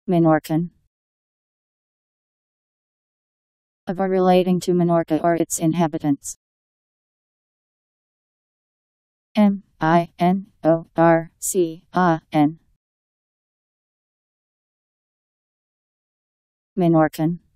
Minorcan. Of or relating to Minorca or its inhabitants. Minorcan. Minorcan.